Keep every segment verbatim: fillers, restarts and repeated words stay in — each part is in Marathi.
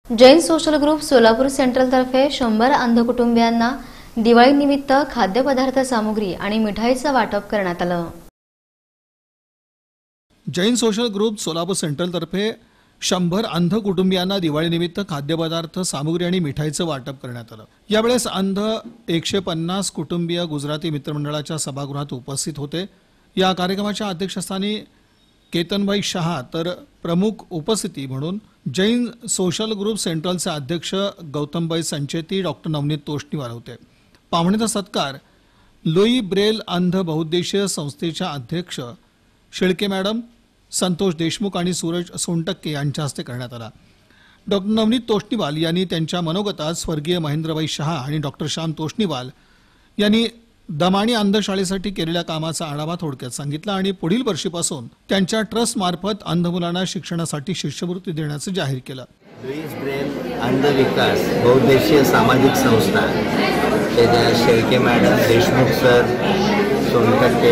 Jain social group Solapur central तर्फे शंभर अंध कुटुंबियांना दिवाळी निमित्त खाद्यपदार्थ सामुग्री आणि मिठाईचं वाटप करण्यात आलं। Jain social group Solapur central तर्फे शंभर अंध कुटुंबियांना दिवाळी निमित्त खाद्यपदार्थ सामुग्री आणि मिठाईचं वाटप करण्यात आलं। यावेळेस अंध एकशे पन्नास कुटुंबीय गुजराती मित्रमंडळाच्या सभागृहात उपस्थित होते। या कार्यक्रमाच्या अध्यक्षस्थानी केतनभाई शहा तर प्रमुख उपस्थिती म्हणून जैन सोशल ग्रुप सेंट्रलचे अध्यक्ष गौतमभाई संचेती, डॉक्टर नवनीत तोष्णीवाल होते। पाहुण्याचा सत्कार लुई ब्रेल अंध बहुउद्देशीय संस्थेच्या अध्यक्ष शेळके मॅडम, संतोष देशमुख आणि सूरज सोनटक्के यांच्या हस्ते करण्यात आला। डॉक्टर नवनीत तोष्णीवाल यांनी त्यांच्या मनोगतात स्वर्गीय महेंद्रभाई शहा आणि डॉक्टर श्याम तोष्णीवाल यांनी दमाणी अंधशाळेसाठी केलेल्या कामाचा आढावा थोडक्यात सांगितला आणि पुढील वर्षीपासून त्यांच्या ट्रस्ट मार्फत अंध मुलांना शिक्षणासाठी शिष्यवृत्ती देण्याचे जाहीर केलं। लुईस ब्रेल अंध विकास बहुउद्देशीय सामाजिक संस्था, त्याच्या शेळके मॅडम, देशमुख सर, सोनटक्के,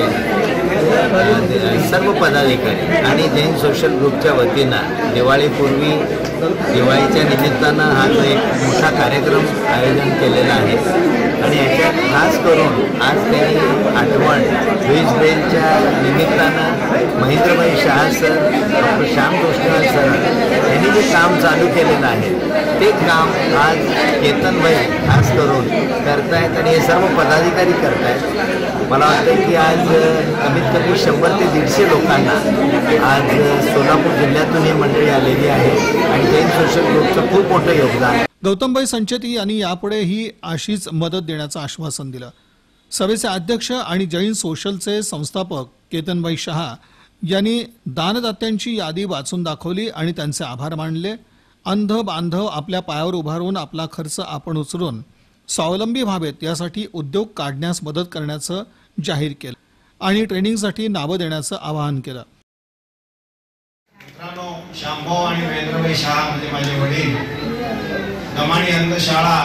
सर्व पदाधिकारी आणि जैन सोशल ग्रुपच्या वतीनं दिवाळीपूर्वी दिवाळीच्या निमित्तानं हा जो एक मोठा कार्यक्रम आयोजन केलेला आहे आणि याच्यात खास करून आज त्यांनी आठवण लुईस ब्रेलच्या निमित्तानं Mahendrabhai Shah sir, doctor Shyam Toshniwal sir यांनी जे काम चालू केलेलं आहे ते काम आज केतनभाई खास करून करतायत आणि हे सर्व पदाधिकारी करतायत। मला वाटतं की आज कमीत कमी शंभर ते दीडशे लोकांना आज सोलापूर जिल्ह्यातून ही मंडळी आलेली आहे आणि जैन सोशल ग्रुपचं खूप मोठं योगदान। गौतमभाई संचेती यांनी यापुढे ही अशीच मदत देण्याचं आश्वासन दिलं। सभेचे अध्यक्ष आणि जैन सोशलचे संस्थापक केतनभाई शहा यांनी दानदात्यांची यादी वाचून दाखवली आणि त्यांचे आभार मानले। अंध बांधव आपल्या पायावर उभारून आपला खर्च आपण उचलून स्वावलंबी व्हावेत यासाठी उद्योग काढण्यास मदत करण्याचं जाहीर केलं आणि ट्रेनिंगसाठी नावं देण्याचं आवाहन केलं। मित्रांनो, शांभाऊ आणि महेंद्रभाई शहा म्हणजे माझे वडील दमाणी अंधशाळा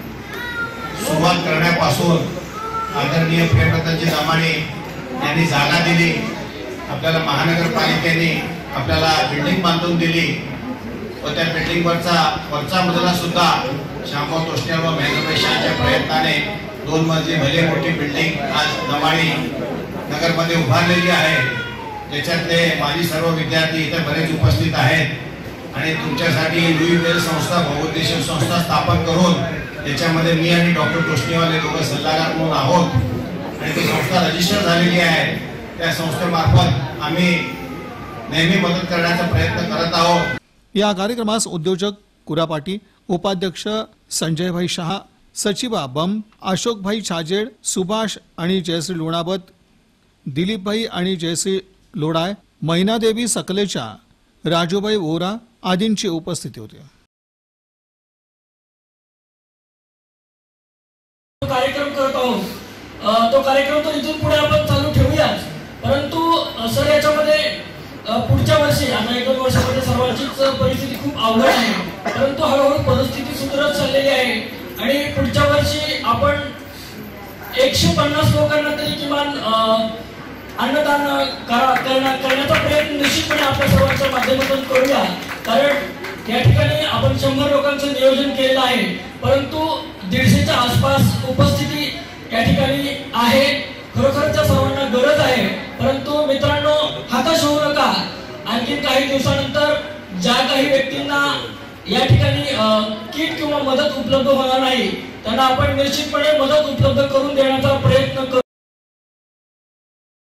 सुरुवात करण्यापासून आदरणीय प्रियव्रतजी दमाणी यांनी जागा दिली, आपल्याला महानगरपालिकेने आपल्याला बिल्डिंग बांधून दिली व त्या बिल्डिंगवरचा वरचा मजला सुद्धा शांभाऊ तोष्णीवाल व महेंद्रभाई शहाच्या प्रयत्नाने दोन मजली भले मोठी बिल्डिंग आज दमाणी नगरमध्ये उभारलेली आहे। त्याच्यातले माझी सर्व विद्यार्थी इथे बरेच उपस्थित आहेत आणि तुमच्यासाठी लुई ब्रेल संस्था बहुउद्देशीय संस्था स्थापन करून त्याच्यामध्ये मी आणि डॉक्टर तोष्णीवाल हे दोघं सल्लागार म्हणून आहोत आणि ती संस्था रजिस्टर झालेली आहे। त्या संस्थेमार्फत आम्ही नेहमी मदत करण्याचा प्रयत्न करत आहोत। या कार्यक्रमास उद्योजक कुरापाटी, उपाध्यक्ष संजयभाई शहा, सचिवा बम, अशोकभाई छाजेड, सुभाष आणि जयश्री लोणावत, दिलीपभाई आणि जयश्री लोडाय, मैनादेवी सकलेचा, राजूभाई वोरा आदींची उपस्थिती होती। कार्यक्रम करत आहोत तो कार्यक्रम तो इथून पुढे आपण चालू ठेवूया, परंतु सर याच्यामध्ये पुढच्या वर्षी आता एक दोन वर्षामध्ये सर्वांचीच परिस्थिती खूप अवघड आहे, परंतु हळूहळू परिस्थिती सुधारत चाललेली आहे आणि पुढच्या वर्षी आपण एकशे पन्नास लोकांना तरी किमान अन्नदान करण्याचा प्रयत्न निश्चितपणे आपल्या सर्वांच्या माध्यमातून करूया। कारण या ठिकाणी आपण शंभर लोकांचं नियोजन केलेलं आहे, परंतु दीडशेच्या आसपास उपस्थिती या ठिकाणी आहे। खरोखरच्या सर्वांना गरज आहे, परंतु मित्रांनो हताश होऊ नका। आणखी काही दिवसानंतर ज्या काही व्यक्तींना या ठिकाणी किट किंवा मदत उपलब्ध होणार नाही त्यांना आपण निश्चितपणे मदत उपलब्ध करून देण्याचा